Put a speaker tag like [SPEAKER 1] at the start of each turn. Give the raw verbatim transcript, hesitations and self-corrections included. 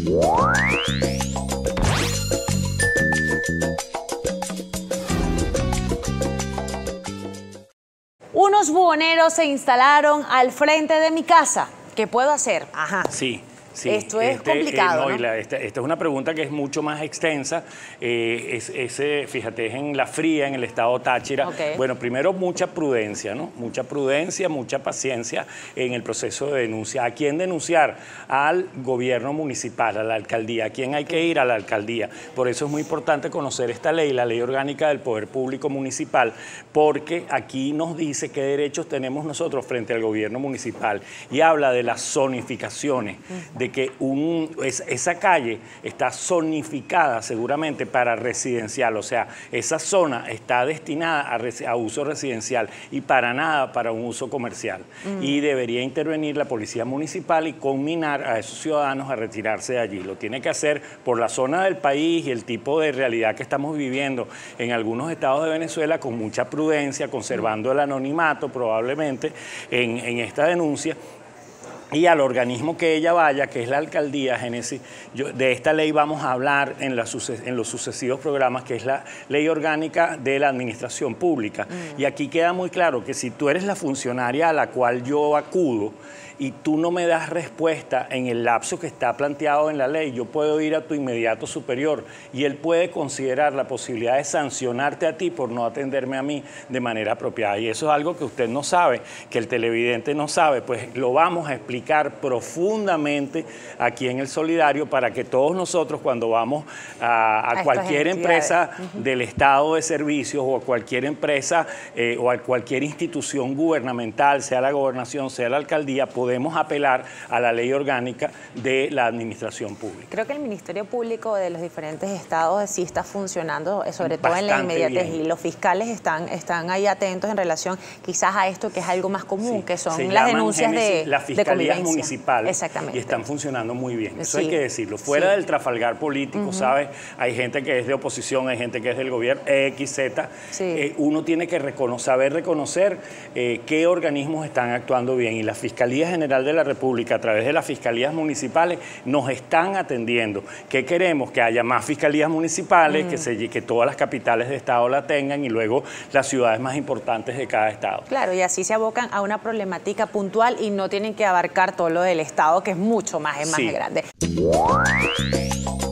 [SPEAKER 1] Unos buhoneros se instalaron al frente de mi casa. ¿Qué puedo hacer? Ajá.
[SPEAKER 2] Sí. Sí,
[SPEAKER 1] esto es
[SPEAKER 2] este,
[SPEAKER 1] complicado,
[SPEAKER 2] eh, no,
[SPEAKER 1] ¿no?
[SPEAKER 2] Y la, esta, esta es una pregunta que es mucho más extensa. Eh, es, ese, fíjate, es en La Fría, en el estado Táchira.
[SPEAKER 1] Okay.
[SPEAKER 2] Bueno, primero mucha prudencia, ¿no? Mucha prudencia, mucha paciencia en el proceso de denuncia. ¿A quién denunciar? Al gobierno municipal, a la alcaldía. ¿A quién hay que ir? A la alcaldía. Por eso es muy importante conocer esta ley, la Ley Orgánica del Poder Público Municipal, porque aquí nos dice qué derechos tenemos nosotros frente al gobierno municipal y habla de las zonificaciones, de que un, es, esa calle está zonificada seguramente para residencial, o sea, esa zona está destinada a, a uso residencial y para nada para un uso comercial. Mm. Y debería intervenir la policía municipal y conminar a esos ciudadanos a retirarse de allí. Lo tiene que hacer por la zona del país y el tipo de realidad que estamos viviendo en algunos estados de Venezuela, con mucha prudencia, conservando el anonimato probablemente en, en esta denuncia. Y al organismo que ella vaya, que es la alcaldía, Génesis, yo, de esta ley vamos a hablar en, la, en los sucesivos programas, que es la Ley Orgánica de la Administración Pública. Mm. Y aquí queda muy claro que si tú eres la funcionaria a la cual yo acudo y tú no me das respuesta en el lapso que está planteado en la ley, yo puedo ir a tu inmediato superior y él puede considerar la posibilidad de sancionarte a ti por no atenderme a mí de manera apropiada. Y eso es algo que usted no sabe, que el televidente no sabe, pues lo vamos a explicar profundamente aquí en El Solidario para que todos nosotros, cuando vamos a, a, a cualquier empresa uh-huh. del Estado de Servicios o a cualquier empresa eh, o a cualquier institución gubernamental, sea la gobernación, sea la alcaldía, podemos apelar a la ley orgánica de la administración pública.
[SPEAKER 1] Creo que el Ministerio Público de los diferentes estados sí está funcionando, sobre todo en la inmediatez, y los fiscales están, están ahí atentos en relación quizás a esto que es algo más común, sí, que son las denuncias
[SPEAKER 2] Génesis,
[SPEAKER 1] de,
[SPEAKER 2] las fiscalías
[SPEAKER 1] de
[SPEAKER 2] municipales.
[SPEAKER 1] Exactamente.
[SPEAKER 2] Y están funcionando muy bien, eso
[SPEAKER 1] sí.
[SPEAKER 2] hay que decirlo. Fuera sí. del trafalgar político, uh-huh. ¿sabes? Hay gente que es de oposición, hay gente que es del gobierno, X, Z. Sí. Eh, uno tiene que reconocer, saber reconocer eh, qué organismos están actuando bien, y las fiscalías General de la República, a través de las fiscalías municipales, nos están atendiendo. ¿Qué queremos? Que haya más fiscalías municipales, mm. que, se, que todas las capitales de estado la tengan y luego las ciudades más importantes de cada estado.
[SPEAKER 1] Claro, y así se abocan a una problemática puntual y no tienen que abarcar todo lo del estado, que es mucho más, es más sí. grande.